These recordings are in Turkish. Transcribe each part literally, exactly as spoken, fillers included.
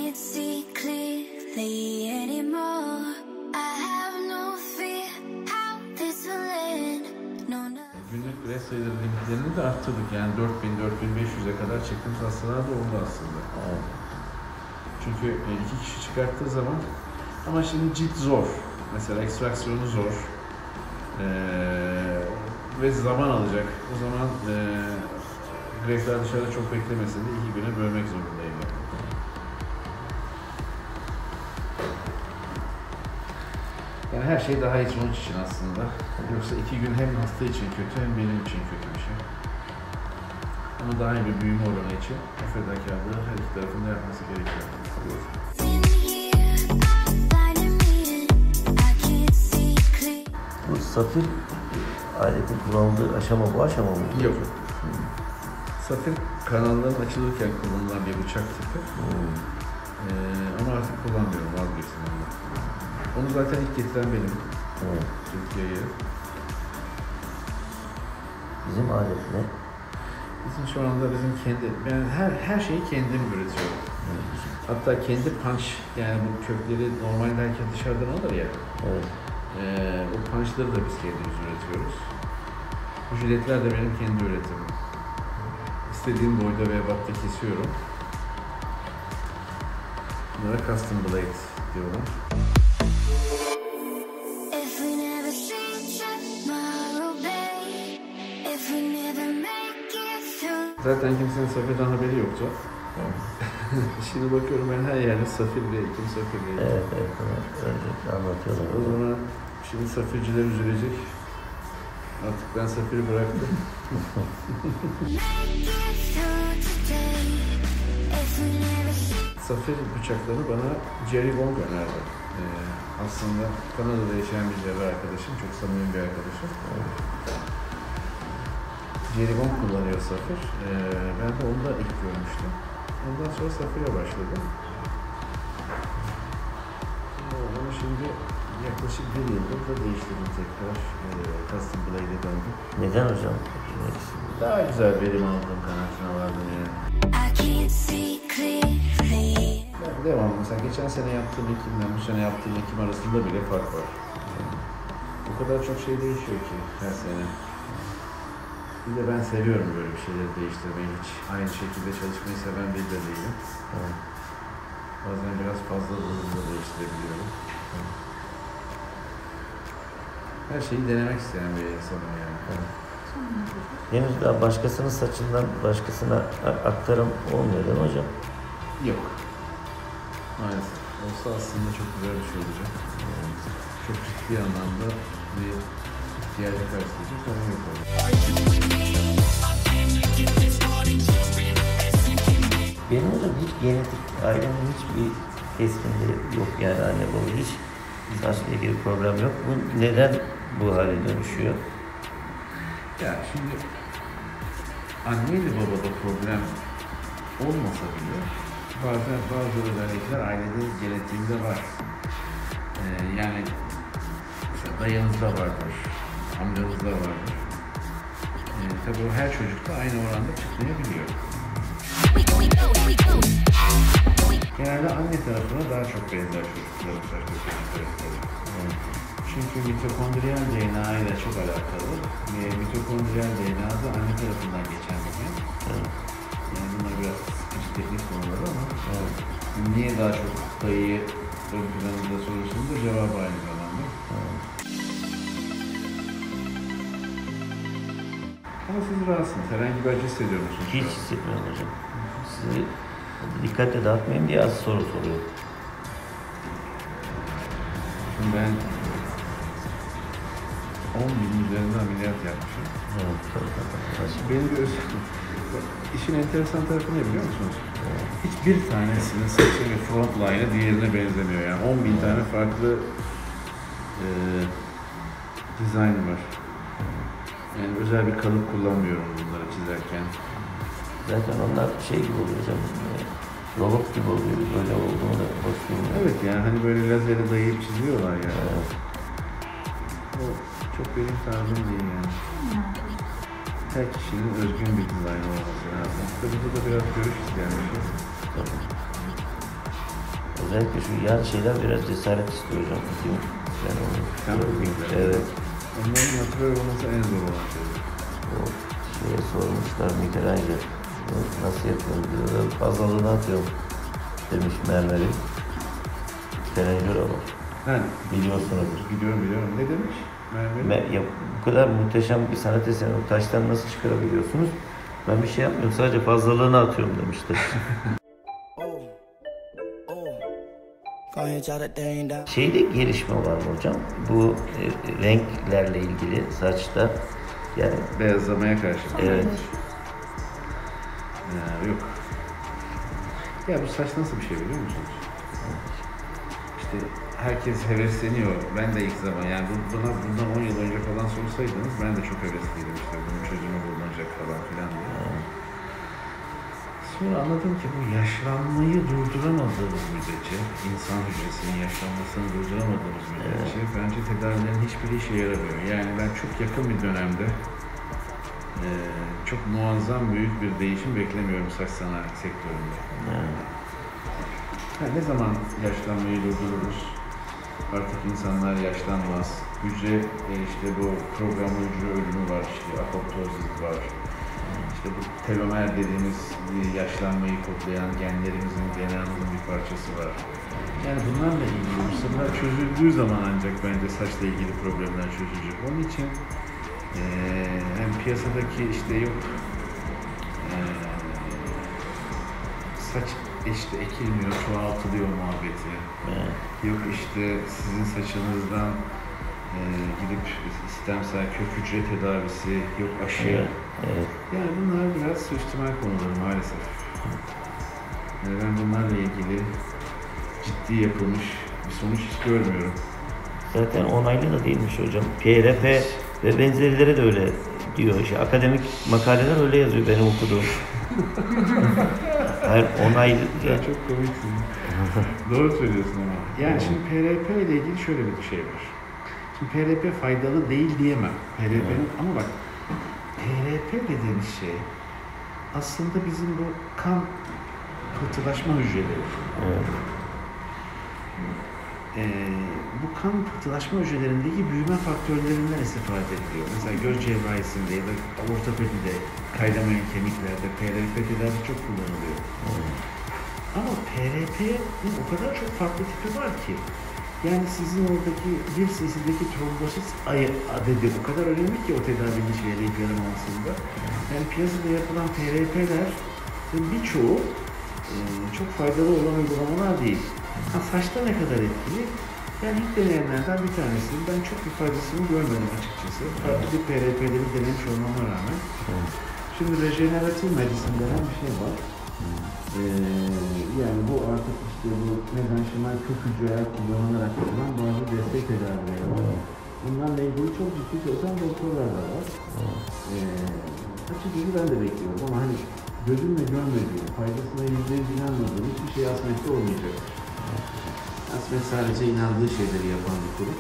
can't see clearly anymore. I have no fear how this will end. No, no. Günlük üret sayıları limitlerini de arttırdık. Yani dört bin dört bin beş yüze kadar çektiğimiz hastalar da oldu aslında. Evet. Çünkü iki kişi çıkarttığı zaman, ama şimdi cilt zor. Mesela ekstraksiyonu zor. Ee, ve zaman alacak. O zaman e, grefler dışarıda çok beklemesin de iki güne bölmek zorundayım. Yani her şey daha iyi sonuç için aslında. Yoksa iki gün hem hasta için kötü hem benim için kötü bir şey. Ama daha iyi bir büyüme oranı için o fedakarlığı her iki tarafında yapması gerekiyor. Bu safir aletin kullanıldığı aşama bu aşama mı? Yok. Safir kanalların açılırken kullanılan bir bıçak tipi. Hmm. Ee, onu artık kullanmıyorum, vazgeçtim ondan. Onu zaten ilk getiren benim. Evet. Türkiye'ye. Bizim alet ne? Bizim şu anda bizim kendi, ben her her şeyi kendim üretiyorum. Evet. Hatta kendi punch, yani bu kökleri normalde herkes dışarıdan alır ya. Evet. Ee, o punchları da biz kendimiz üretiyoruz. Bu jiletler de benim kendi üretimim. İstediğim boyda ve ebatta kesiyorum. Bunlara custom blade diyorlar. Zaten kimsenin safirden haberi yoktu. Şimdi bakıyorum ben her yerde safir diye, kim safir diye. Evet, evet, evet. Öncelikle anlatıyorlar. O zaman şimdi safirciler üzülecek. Artık ben safiri bıraktım. Safir bıçaklarını bana Jerry Wong önerdi. Ee, aslında Kanada'da yaşayan bir cerrah arkadaşım, çok samimi bir arkadaşım. Jerry Wong kullanıyor safir. Ee, ben de onu da ilk görmüştüm. Ondan sonra safire başladım. Ama şimdi yaklaşık bir yıldır da değiştirdim tekrar. E, custom blade'e döndüm. Neden hocam? Daha güzel verim aldığım kanaatine vardım yani. Yani devam. Mesela geçen sene yaptığım ekimle bu sene yaptığım ekim arasında bile fark var. Yani o kadar çok şey değişiyor ki her sene. Bir de ben seviyorum böyle bir şeyleri değiştirmeyi. Hiç aynı şekilde çalışmayı seven biri de değilim. Evet. Bazen biraz fazla hızlı değiştirebiliyorum. Evet. Her şeyi denemek isteyen bir insanım yani. Evet. Henüz daha başkasının saçından başkasına aktarım olmuyor değil mi hocam? Yok. Maalesef. Olsa aslında çok güzel bir şey olacak. Evet. Çok ciddi anlamda bir ihtiyaca karşılayacak ama yok olacak. Benim hocam hiç genetik, ailemin hiçbir keskinliği yok yani anne baba hiç saçla ilgili problem yok. Bu neden bu hale dönüşüyor? Ya şimdi anneyle babada problem olmasa bile bazen bazı özellikler ailede genetiğinde var. Ee, yani mesela dayınızda vardır, amcanızda vardır. Ee, tabii o her çocukta aynı oranda çıkmayabiliyor. Genelde anne tarafına daha çok benzer çocuklar olacak. Çünkü mitokondriyal D N A ile çok alakalı. Ve mitokondriyal D N A da anne tarafından geçen bir şey. Yani bunlar biraz teknik konular ama evet. Niye daha çok dayıyı ön planında sorusunun da cevabı aynı zamanda. Evet. Ama siz rahatsınız. Herhangi bir acı hissediyor musunuz? Hiç hissetmiyorum hocam. Sizi dikkatle dağıtmayayım diye az soru soruyorum. Şimdi ben on bin üzerinde ameliyat yapmışım. Evet, tabii tabii. Benim bir öz... İşin enteresan tarafı ne biliyor musunuz? Hiçbir tanesinin saçı ve front line'ı diğerine benzemiyor. Yani on bin tane farklı e, dizayn var. Yani özel bir kalıp kullanmıyorum bunları çizerken. Zaten onlar şey gibi oluyor hocam, robot gibi oluyor, böyle olduğunu da hoş görünüyor. Evet yani hani böyle lazeri dayayıp çiziyorlar ya. Yani. Evet. O çok benim tarzım değil yani. Her kişinin özgün bir dizayn olması lazım. Burada da biraz görüş isteyen bir şey. Özellikle şu yan şeyler biraz cesaret istiyor hocam. Ben onu Sen de evet. Onların natürel olması en zor olan şey. O şeye sormuşlar Michelangelo. Nasıl yapıyorum diyorlar. Fazlalığını atıyorum demiş mermeri. Michelangelo var. Yani Biliyorsunuzdur. biliyorum biliyorum. Ne demiş? Mermeri? Ben, ya, bu kadar muhteşem bir sanat eseri o taştan nasıl çıkarabiliyorsunuz? Ben bir şey yapmıyorum, sadece fazlalığını atıyorum demişti. Şeyde gelişme var mı hocam? Bu e, renklerle ilgili saçta yani Beyazlamaya karşı. evet. Ya, yok. Ya bu saç nasıl bir şey biliyor musunuz? İşte herkes hevesleniyor. Ben de ilk zaman yani buna bundan on yıl önce falan sorsaydınız ben de çok hevesliydim işte bunun çözümü bulunacak falan filan diye. Sonra anladım ki bu yaşlanmayı durduramadığımız müddetçe, insan hücresinin yaşlanmasını durduramadığımız müddetçe evet. Bence tedavilerin hiçbiri işe yaramıyor. Yani ben çok yakın bir dönemde e, çok muazzam büyük bir değişim beklemiyorum saç sanayi sektöründe. Evet. Yani ne zaman yaşlanmayı durdururuz? Artık insanlar yaşlanmaz. Hücre e, işte bu programlı hücre ölümü var, işte apoptozis var. İşte bu telomer dediğimiz yaşlanmayı kodlayan genlerimizin, D N A'mızın bir parçası var. Yani bunlarla ilgili bu sırlar çözüldüğü zaman ancak bence saçla ilgili problemler çözülecek. Onun için e, hem piyasadaki işte yok e, saç işte ekilmiyor, çoğaltılıyor muhabbeti. Evet. Yok işte sizin saçınızdan e, gidip istemsel kök hücre tedavisi, yok aşı. Evet. Evet. Yani bunlar biraz suistimal konuları maalesef. Yani ben bunlarla ilgili ciddi yapılmış bir sonuç hiç görmüyorum. Zaten onaylı da değilmiş hocam. P R P ve benzerileri de öyle diyor. İşte akademik makaleler öyle yazıyor benim okuduğum. Her onaylı. Ya çok komiksin. Doğru söylüyorsun ama. Yani şimdi P R P ile ilgili şöyle bir şey var. Şimdi P R P faydalı değil diyemem. P R P'nin ama bak P R P dediğimiz şey aslında bizim bu kan pıhtılaşma hücreleri. Evet. Ee, bu kan pıhtılaşma hücrelerindeki büyüme faktörlerinden istifade ediliyor. Mesela göz cerrahisinde ya da ortopedide, kaydamayan kemiklerde P R P tedavisi çok kullanılıyor. Evet. Ama P R P'nin o kadar çok farklı tipi var ki. Yani sizin oradaki bir cc'deki trombosit adedi o kadar önemli ki o tedavinin hiç yarayıp yaramamasında. Yani piyasada yapılan P R P'lerin birçoğu e, çok faydalı olan uygulamalar değil. Ha, saçta ne kadar etkili? Yani ilk deneyenlerden bir tanesinin ben çok bir faydasını görmedim açıkçası. Farklı bir P R P'leri denemiş olmama rağmen. Şimdi rejeneratif medicine denen bir şey var. Ee, yani bu artık işte bu mezenşimal kök hücreler kullanılarak yapılan bazı destek tedavileri var. Bunlarla ilgili çok ciddi çalışan doktorlar da var. Ee, açıkçası ben de bekliyorum ama hani gözümle görmediğim, faydasına yüzde yüz inanmadığım hiçbir şey Asmet'te olmayacak. Asmet sadece inandığı şeyleri yapan bir kurum.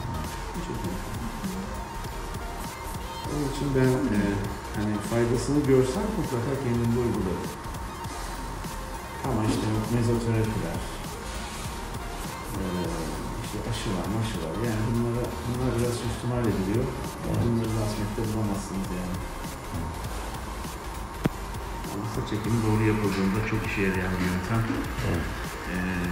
Onun için ben e, hani faydasını görsem mutlaka kendimde uygularım. Ama işte mezoterapiler, ee, işte aşı var, maşı var. Yani bunlara, bunlar biraz suistimal ediliyor. Yani bunları da Asmet'te bulamazsınız yani. Ama saç ekimi doğru yapıldığında çok işe yarayan bir yöntem. Evet. Ee,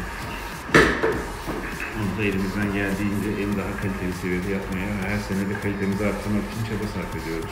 onu da elimizden geldiğince en daha kaliteli seviyede yapmaya, her sene de kalitemizi arttırmak için çaba sarf ediyoruz.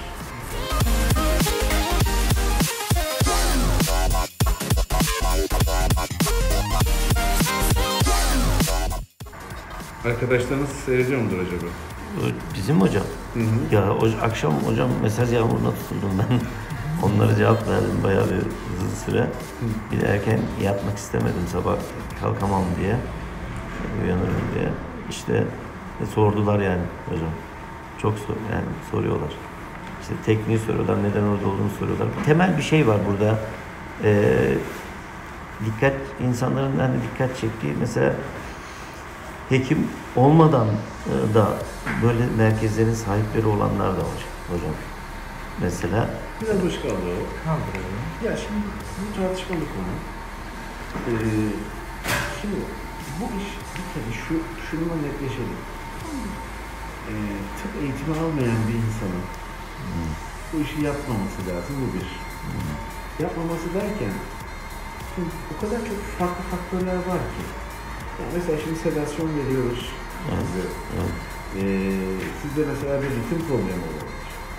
Arkadaşlarınız seyrediyor mudur acaba? Bizim hocam. Hı hı. Ya o, akşam hocam mesaj yağmuruna tutuldum ben. Onlara cevap verdim bayağı bir uzun süre. Hı. Bir de erken yatmak istemedim sabah kalkamam diye. Uyanırım diye. İşte e, sordular yani hocam. Çok sor, yani soruyorlar. İşte tekniği soruyorlar, neden orada olduğunu soruyorlar. Temel bir şey var burada. Ee, dikkat insanların hani dikkat çektiği mesela hekim olmadan da böyle merkezlerin sahipleri olanlar da var hocam. Mesela biraz hoş kaldı o. Kaldıralım. Ya şimdi bu tartışmalı konu. Ee, şimdi bu iş bir kere şu, şununla netleşelim. Ee, tıp eğitimi almayan bir insanın hmm. bu işi yapmaması lazım, bu bir. Hmm. Yapmaması derken, şimdi o kadar çok farklı faktörler var ki. Yani mesela şimdi sedasyon veriyoruz. Evet. Evet. Ee, sizde mesela bir ritim problemi olabilir.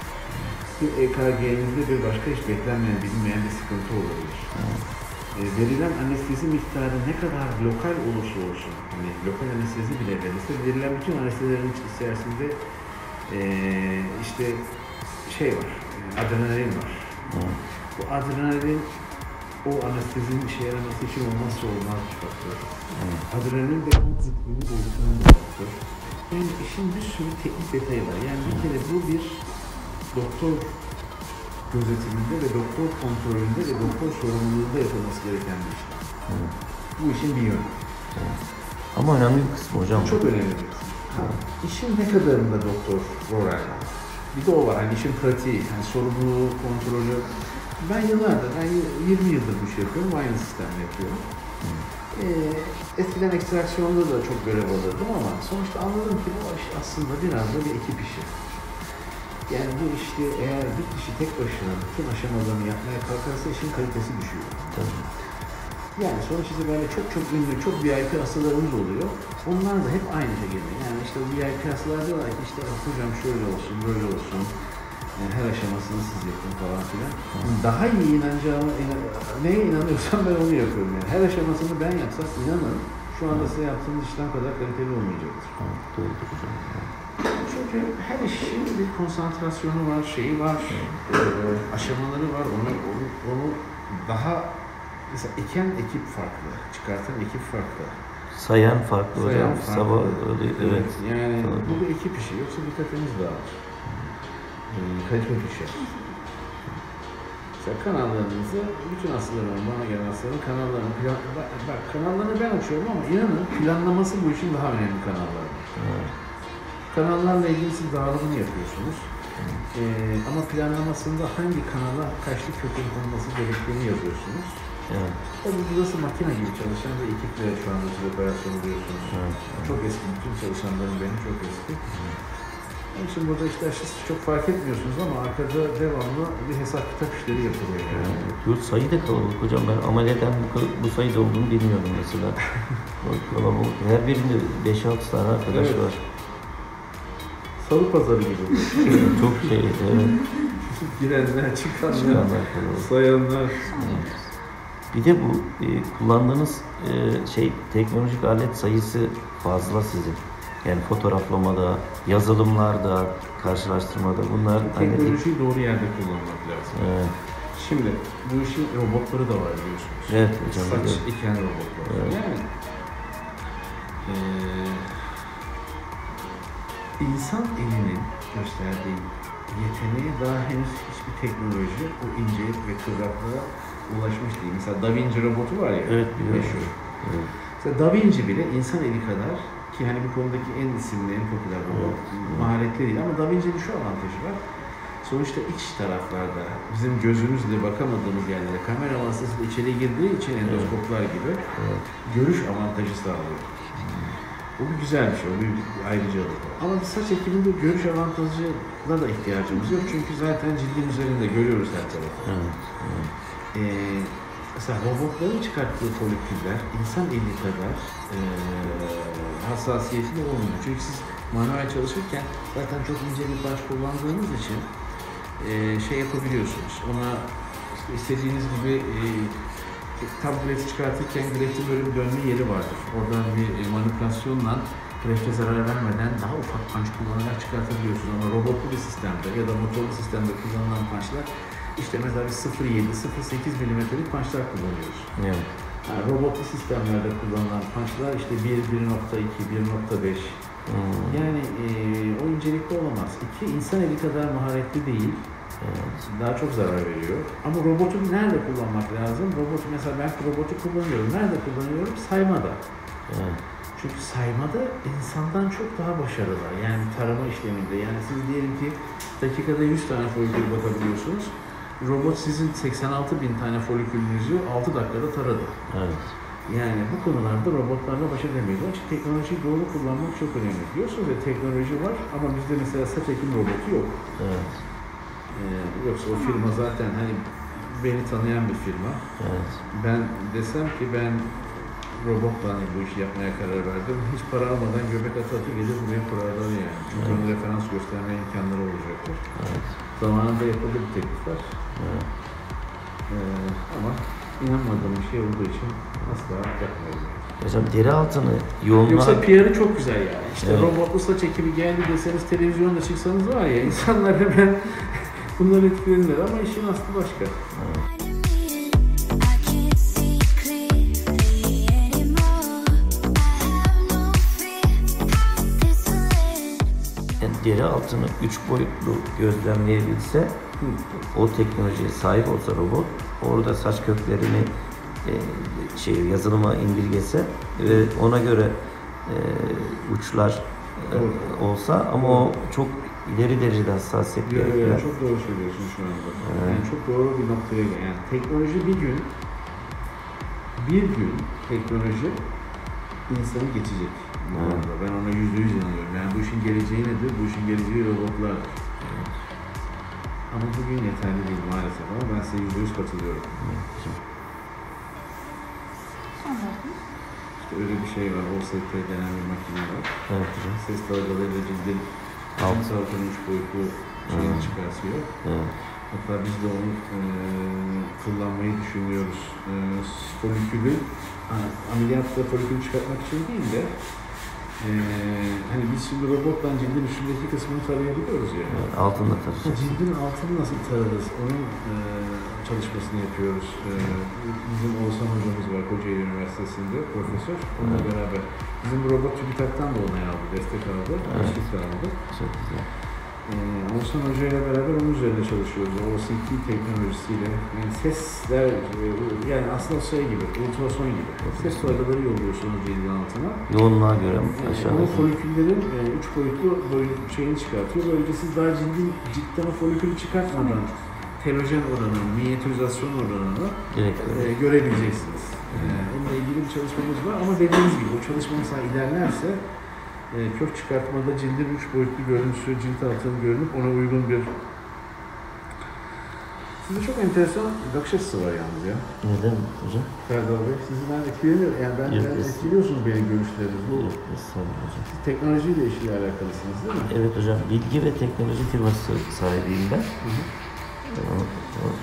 Bir E K G'nizde bir başka hiç beklenmeyen, bilinmeyen bir sıkıntı olabilir. Evet. E, verilen anestezi miktarı ne kadar lokal olursa olsun, hani lokal anestezi bile verirse, verilen bütün anestezilerin içerisinde e, işte şey var, adrenalin var. Evet. Bu adrenalin o anestezinin işe yaraması için olmazsa olmaz bir faktör. Evet. Adrenalin de kan zıplığını oluşturan bir faktör. Yani işin bir sürü teknik detayı var. Yani bir kere bu bir doktor gözetiminde ve doktor kontrolünde ve doktor sorumluluğunda yapılması gereken bir iş. Evet. Bu işin bir yönü. Evet. Ama önemli bir kısmı hocam. Çok önemli bir kısmı. Evet. İşin ne kadarında doktor rol almalı? Bir de o var. Hani işin pratiği, yani sorumluluğu, kontrolü. Ben yıllardır, yani yirmi yıldır bu işi yapıyorum, aynı sistemle yapıyorum. Hmm. Ee, eskiden ekstraksiyonda da çok görev alırdım ama sonuçta anladım ki bu iş aslında biraz da bir ekip işi. Yani bu işte eğer bir kişi tek başına bütün aşamalarını yapmaya kalkarsa işin kalitesi düşüyor. Tabii. Yani sonuç işte böyle çok çok ünlü, çok V I P hastalarımız oluyor. Onlar da hep aynı şekilde. Yani işte V I P hastalar diyorlar ki işte hocam şöyle olsun, böyle olsun. Yani her aşamasını siz yapın falan filan. Hmm. Daha iyi inanacağıma, inan neye inanıyorsam ben onu yapıyorum yani. Her aşamasını ben yapsam inanın şu anda size yaptığınız işten kadar kaliteli olmayacaktır. Evet, doğrudur hocam. Çünkü her işin bir konsantrasyonu var, şeyi var, e, aşamaları var. Onu, onu, onu daha mesela eken ekip farklı, çıkartan ekip farklı. Sayan farklı Sayan hocam. Farklı. Sabah öyle, evet. evet. Yani Tabii. bu bir ekip işi, yoksa dikkatiniz dağılır. Hmm. Kalite düşer. Mesela kanallarınızı, bütün hastaların, bana gelen hastaların kanallarını, plan, bak, bak kanallarını ben açıyorum ama inanın planlaması bu işin daha önemli kanalları. Evet. Kanallarla ilgili siz dağılımını yapıyorsunuz. Ee, ama planlamasında hangi kanala kaçlı kökün olması gerektiğini yazıyorsunuz. Evet. Tabii burası makine gibi çalışan bir ekiple şu anda siz operasyon oluyorsunuz. Evet. Çok eski, bütün çalışanların benim çok eski. Evet. Onun için burada işte çok fark etmiyorsunuz ama arkada devamlı bir hesap kitap işleri yapılıyor. Yani. Evet. Sayı da kalabalık hocam. Ben ameliyattan bu, bu sayıda olduğunu bilmiyordum mesela. Kalabalık. Her birinde beş altı tane arkadaş evet. var. Salı pazarı gibi. Çok şey, evet. Girenler, çıkanlar, çıkanlar sayanlar. Evet. Bir de bu e, kullandığınız e, şey teknolojik alet sayısı fazla sizin. Yani fotoğraflamada, yazılımlarda, karşılaştırmada bunlar... Teknolojiyi hani... doğru yerde kullanmak lazım. Evet. Şimdi bu işin robotları da var biliyorsunuz. Evet hocam. Saç evet. iken robotlar. Evet. Yani e, insan elinin gösterdiği yeteneğe daha henüz hiçbir teknoloji o incelik ve kıvraklığa ulaşmış değil. Mesela Da Vinci robotu var ya, evet, meşhur. Evet. Mesela Da Vinci bile insan eli kadar, ki hani bu konudaki en isimli, en popüler robot, evet. maharetli değil ama Da Vinci'nin şu avantajı var. Sonuçta iç taraflarda, bizim gözümüzle bakamadığımız yerlere kamera vasıtasıyla içeri girdiği için endoskoplar gibi evet. görüş avantajı sağlıyor. Hmm. Bu bir güzel bir şey, o bir ayrıcalık. Ama bir saç ekiminde görüş avantajına da ihtiyacımız yok çünkü zaten cildin üzerinde görüyoruz her tarafı. Evet. Evet. Ee, mesela robotların çıkarttığı foliküller insan eli kadar e, hassasiyetli olmuyor. Çünkü siz manuel çalışırken zaten çok ince bir baş kullandığınız için e, şey yapabiliyorsunuz. Ona işte istediğiniz gibi e, tam grefti çıkartırken greftin böyle bir dönme yeri vardır. Oradan bir e, manipülasyonla grefte zarar vermeden daha ufak punch kullanarak çıkartabiliyorsunuz. Ama robotlu bir sistemde ya da motorlu sistemde kullanılan punchlar İşte mesela sıfır virgül yedi sıfır virgül sekiz milimetrelik punchlar kullanıyoruz. Evet. Yani robotlu sistemlerde kullanılan punchlar işte bir, bir nokta iki, bir nokta beş. Hmm. Yani e, o incelikte olamaz. İki, insan eli kadar maharetli değil. Evet. Daha çok zarar veriyor. Ama robotu nerede kullanmak lazım? Robotu mesela ben robotu kullanıyorum. Nerede kullanıyorum? Saymada. Evet. Çünkü saymada insandan çok daha başarılı. Yani tarama işleminde. Yani siz diyelim ki dakikada yüz tane folikül bakabiliyorsunuz. Robot sizin seksen altı bin tane folikülünüzü altı dakikada taradı. Evet. Yani bu konularda robotlarla baş edemeyiz. Onun için teknolojiyi doğru kullanmak çok önemli. Diyorsunuz ya teknoloji var ama bizde mesela saç ekim robotu yok. Evet. Ee, yoksa o firma zaten hani beni tanıyan bir firma. Evet. Ben desem ki ben robotla hani bu işi yapmaya karar verdim. Hiç para almadan göbek atı atı gelir buraya kurarlar yani. Çünkü Evet. onun referans gösterme imkanları olacaktır. Evet. Zamanında yapıldı bir teklifler. Evet. Ee, ama inanmadığım bir şey olduğu için asla yapmayalım. Hocam deri altını yoğunluğa... Yoksa P R'ı çok güzel yani. İşte Evet. robotlu saç ekimi geldi deseniz, televizyonda çıksanız var ya, insanlar hemen bundan etkilenirler ama işin aslı başka. Evet. I can't see clearly anymore. I have no fear how this will end. Yani deri altını üç boyutlu gözlemleyebilse, Hı. o teknolojiye sahip olsa robot, orada saç köklerini e, şey yazılıma indirgese ve ona göre e, uçlar e, Doğru. olsa ama o çok ileri derecede hassasiyet Ya, ya, gerekiyor. çok doğru söylüyorsun şu anda. Evet. Yani çok doğru bir noktaya gel. Yani teknoloji bir gün, bir gün teknoloji insanı geçecek. Bu Evet. konuda. Ben ona yüzde yüz inanıyorum. Yani bu işin geleceği nedir? Bu işin geleceği robotlardır. Ama bugün yeterli değil maalesef ama ben size yüzde yüz katılıyorum. İşte öyle bir şey var, O S T denen bir makine var. Evet hocam. Ses dalgalarıyla cildin Alt. cilt altının üç boyutlu şeyini Hmm. çıkartıyor. Evet. Hatta biz de onu e, kullanmayı düşünüyoruz. E, folikülü, ha, ameliyatta folikülü çıkartmak için değil de e, hani biz şimdi robotla cildin üstündeki kısmını tarayabiliyoruz ya. Evet, altında taşıyacağız. Cildin altını nasıl tararız? Onun e, çalışmasını yapıyoruz. E, bizim Oğuzhan hocamız var Kocaeli Üniversitesi'nde, profesör. Onunla Evet. beraber. Bizim bu robot TÜBİTAK'tan da onay aldı, destek aldı, Evet. teşvik aldı. Çok güzel. Ee, Oğuzhan Hoca ile beraber onun üzerine çalışıyoruz. O C T teknolojisiyle. Yani sesler, e, yani aslında şey gibi, ultrason gibi. Ses dalgaları yolluyorsunuz cildin altına. Yoğunluğa göre Yani aşağıda. onun foliküllerin e, üç boyutlu boyut şeyini çıkartıyor. Böylece siz daha cildin, cidden o folikülü çıkartmadan telojen oranını, minyatürizasyon oranını Direkt e, öyle. görebileceksiniz. E, onunla ilgili bir çalışmamız var ama dediğiniz gibi o çalışma mesela ilerlerse e, kök çıkartmada cildin üç boyutlu görüntüsü, cilt altının görünüp ona uygun bir... Sizde çok enteresan bakış açısı var yalnız ya. Neden hocam? Serdar Bey, sizi ben etkileniyorum. Yani ben, Yok, ben yok. etkiliyorsunuz benim görüşleriniz. Bu Yok, estağfurullah hocam. siz teknolojiyle işiyle alakalısınız değil mi? Evet hocam, bilgi ve teknoloji firması sahibiyim ben. Hı hı. O- o-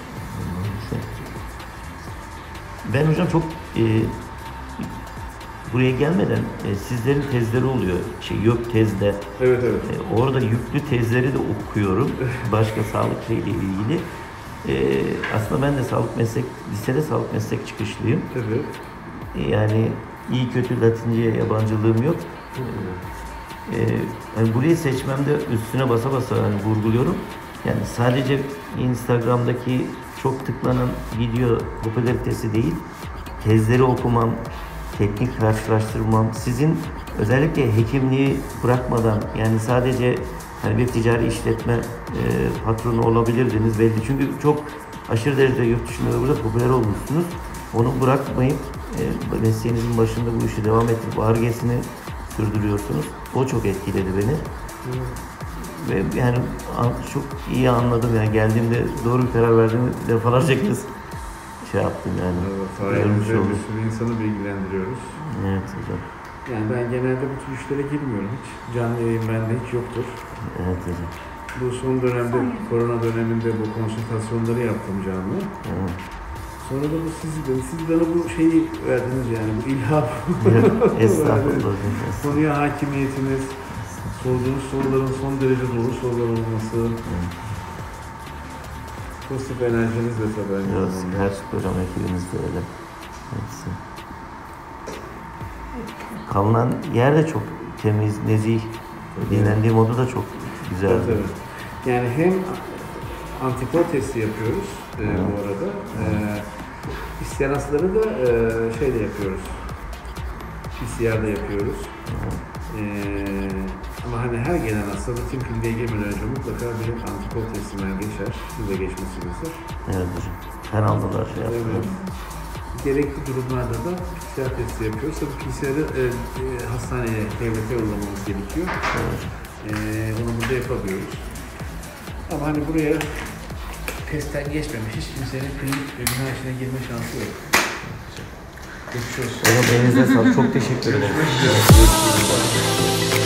Ben hocam çok e, buraya gelmeden e, sizlerin tezleri oluyor. Şey yok tezde. Evet evet. E, orada yüklü tezleri de okuyorum. Başka sağlık şeyle ilgili. E, aslında ben de sağlık meslek, lisede sağlık meslek çıkışlıyım. Evet. E, yani iyi kötü Latince'ye yabancılığım yok. E, yani burayı seçmemde üstüne basa basa hani vurguluyorum. Yani sadece Instagram'daki çok tıklanan video popülaritesi değil, tezleri okumam, teknik karşılaştırmam, sizin özellikle hekimliği bırakmadan yani sadece hani bir ticari işletme e, patronu olabilirdiniz belli. Çünkü çok aşırı derecede yurt dışında ve burada popüler olmuşsunuz. Onu bırakmayıp e, mesleğinizin başında bu işi devam ettirip Ar-Ge'sini sürdürüyorsunuz. O çok etkiledi beni. Ve yani an- çok iyi anladım yani geldiğimde doğru bir karar verdiğimi defalarca kez şey yaptım yani. Evet, Görmüş sayemizde oldum. bir sürü insanı bilgilendiriyoruz. Evet hocam. Yani ben genelde bu tür işlere girmiyorum hiç. Canlı yayın bende hiç yoktur. Evet hocam. Bu son dönemde, korona döneminde bu konsültasyonları yaptım canlı. Evet. Sonra da bu siz, siz bana bu şeyi verdiniz yani, bu ilham. Estağfurullah hocam. estağfurullah. Konuya hakimiyetiniz, sorduğunuz soruların son derece doğru sorular olması, pozitif enerjiniz de tabii aynı Evet, zamanda. her program ekibimiz de öyle. Hepsi. Kalınan yer de çok temiz, nezih. Dinlendiğim oda da çok güzel. Evet, evet. Yani hem antipor testi yapıyoruz e, Hı. bu arada. E, isteyen hastaları da e, şey de yapıyoruz. P C R'da yapıyoruz. E, ama hani her gelen hasta rutin kliniğe girmeden önce mutlaka bir antipor testinden geçer. Siz de geçmişsinizdir. Evet hocam. Kanaldalar şey yaptılar. Evet. Gerekli durumlarda da P C R testi yapıyoruz. Tabii P C R'ı e, e, hastaneye, devlete yollamamız gerekiyor. Evet. E, onu burada yapabiliyoruz. Ama hani buraya testten geçmemiş hiç kimsenin klinik ve bina içine girme şansı yok. Geçmiş olsun. Hocam elinize sağlık. Çok teşekkür ederim.